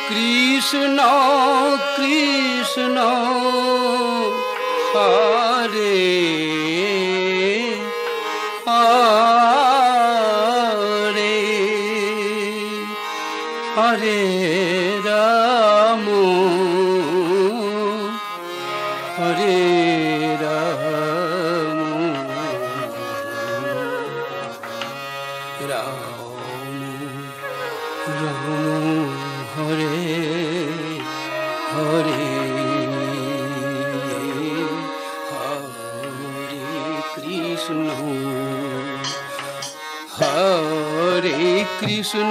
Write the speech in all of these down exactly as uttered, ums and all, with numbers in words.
Krishna Krishna Hare Hare Hare Ram Hare Ram Ram Ram Hare Hare Hare Krishna Hare Krishna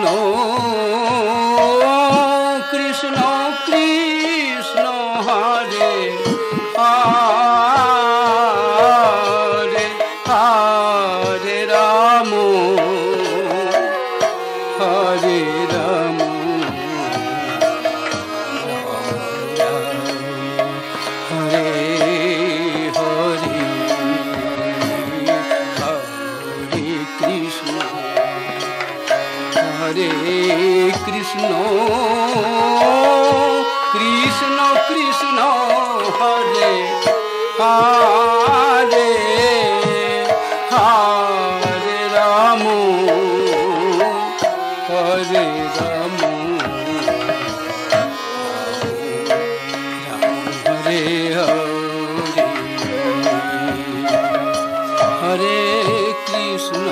Krishna Krishna Hare Hare Hare Ram Hare Ram Hare Hare Hare Krishna Hare Krishna Krishna Krishna Hare Hare Hare Ram Hare Ram Hare Hare Hare Krishna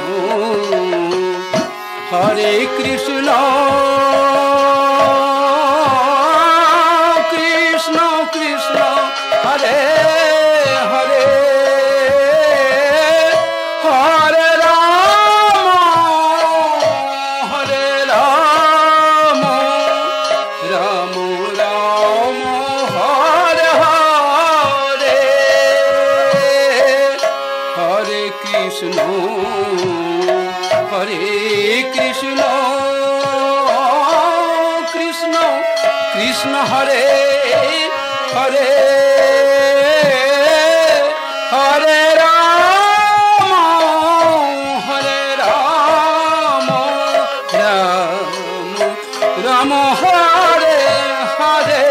Hare Krishna Krishna Krishna Hare Hare Hare Ram Hare Ram Ram Ram Hare Hare Hare Krishna Hare Krishna Krishna Krishna Hare Hare Hare Ram Hare Ram Ram Ram Hare Hare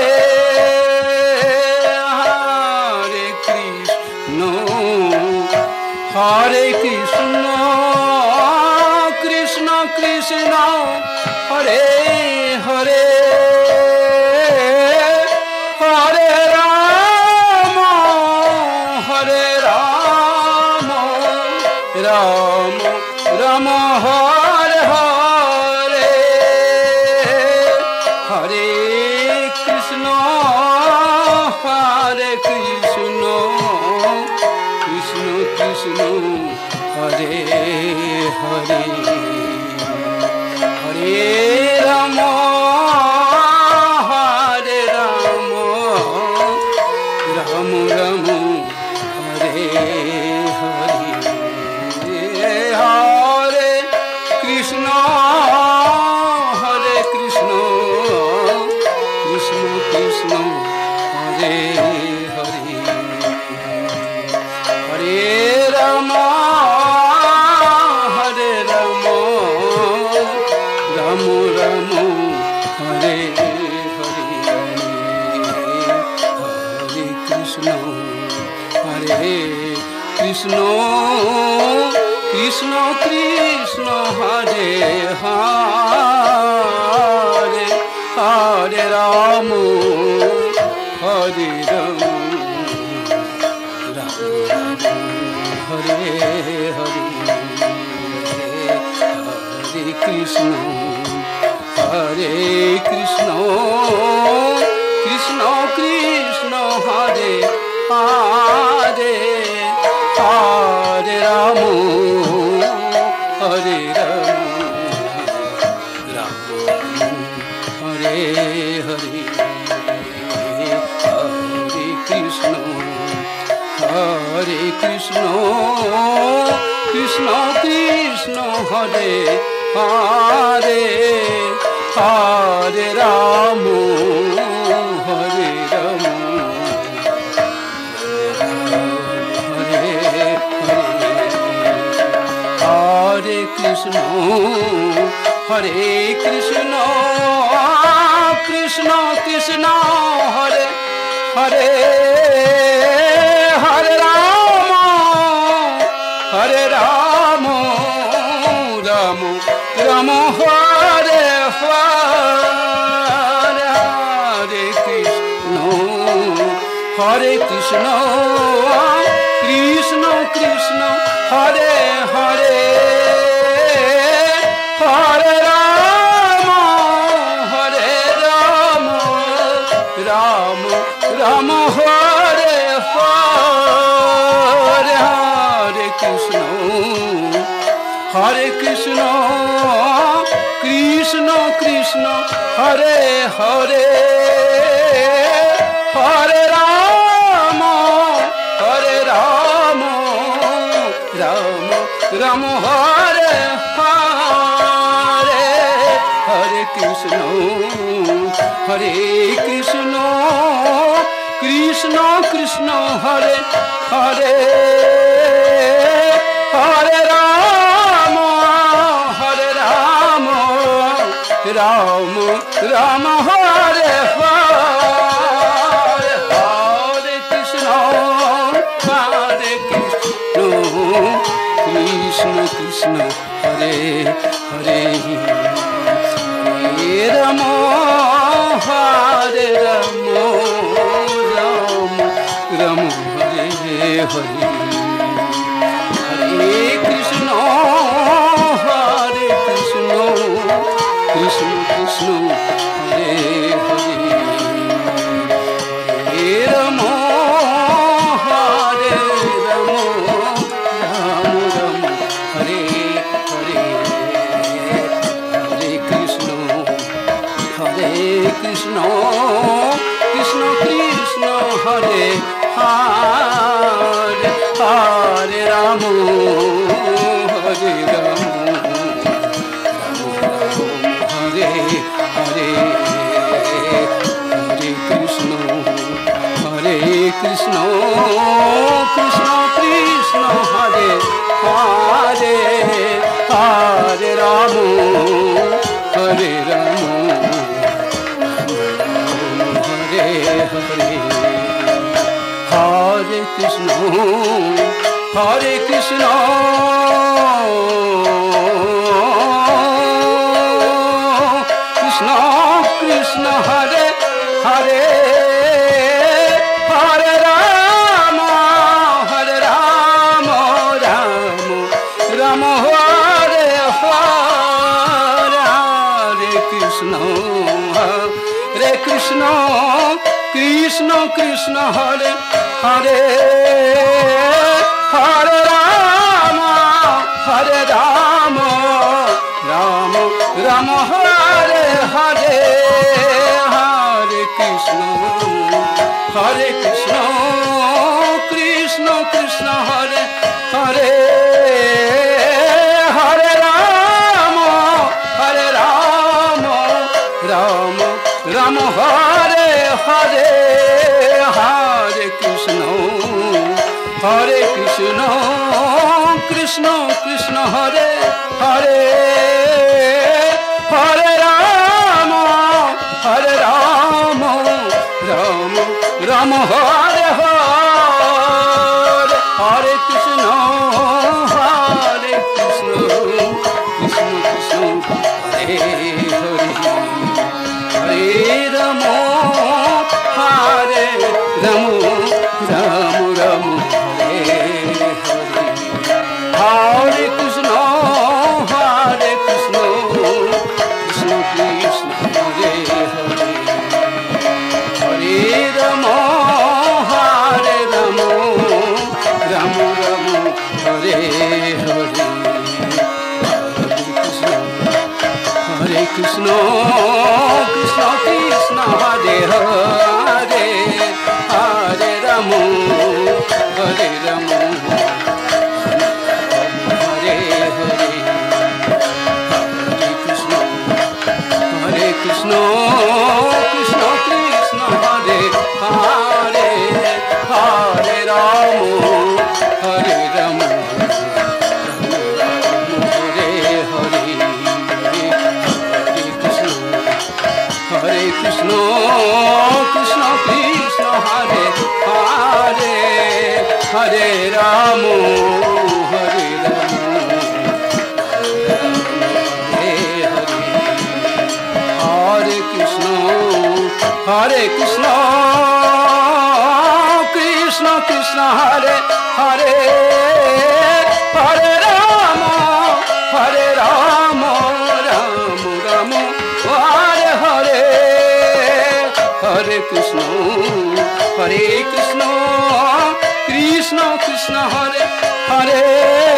Hare Krishna Hare Krishna Krishna Krishna Hare Hare Hare Ram Hare Ram Ram Ram Hare Hare Hare Krishna Hare Krishna Krishna Krishna Hare Hare Hare Ram Hare Ram Ram Ram Hare Hare Hare Krishna Hare Krishna Krishna Krishna Hare Hare Hare Ram Hare Ram Ram Ram Hare Hare Hare Krishna Hare Krishna Krishna Krishna Hare Hare Hare Ram Hare Ram Ram Ram Hare Hare Hare Krishna Hare Krishna Krishna Krishna Hare Hare Hare Ram Hare Ram Ram Hare Hare Hare Krishna Hare Krishna Krishna Krishna Hare Hare Hare Ram Hare Ram Hare Hare Hare Krishna Hare Krishna Krishna Krishna Krishna Hare Hare Hare Ram Hare Ram Ram Ram Hare Hare Hare Krishna Hare Krishna Krishna Krishna Hare Hare Hare Ram Hare Ram Ram Ram Hare Hare Hare Krishna Hare Krishna Krishna Krishna Hare Hare Hare Ram Hare Ram Ram Ram Hare Hare Hare Krishna Hare Krishna Krishna Krishna Hare Hare Hare Ram Hare Ram Ram Ram Hare Hare Hare Krishna Hare Krishna Krishna Krishna Hare Hare Hare Ram Hare Ram Ram Ram Hare Hare Hare Krishna Hare Krishna Krishna Krishna Hare Hare Hare Ram Hare Ram Ram Ram Hare Hare Hare Krishna Hare Krishna Krishna Krishna Hare Hare Hare Ram Hare Ram Hare Hare Hare Krishna Hare Krishna Krishna Krishna Hare Hare Hare Ram Hare Ram Hare Hare Hare Krishna Hare Krishna Krishna Krishna Hare Hare Hare Ram Hare Ram Ram Ram Hare Hare Hare Krishna Hare Krishna Krishna Krishna Hare Hare Hare Ram Hare Ram Ram Ram Hare Hare Hare Krishna Hare Krishna Krishna Krishna Hare Hare Hare Ram Hare Ram Ram Ram Hare Hare Hare Krishna Hare Krishna Krishna Krishna Hare Hare Hare Ram Hare Ram Ram Ram Hare Hare Hare Krishna Hare Krishna Krishna Krishna Hare Hare Hare Ram Hare Ram Ram Ram Hare Hare Hare Krishna Hare Krishna Krishna Krishna Hare Hare Hare Ram Hare Ram Ram Ram Hare Hare Hare Krishna Hare Krishna Krishna Krishna Hare Krishna Krishna Krishna Hare Hare Hare Ram Hare Ram Hare Hare Hare Krishna Hare Krishna Krishna Krishna Hare Hare Hare Ram Hare Ram Ram Ram Hare Hare Hare Krishna Hare Krishna Krishna Krishna Hare Hare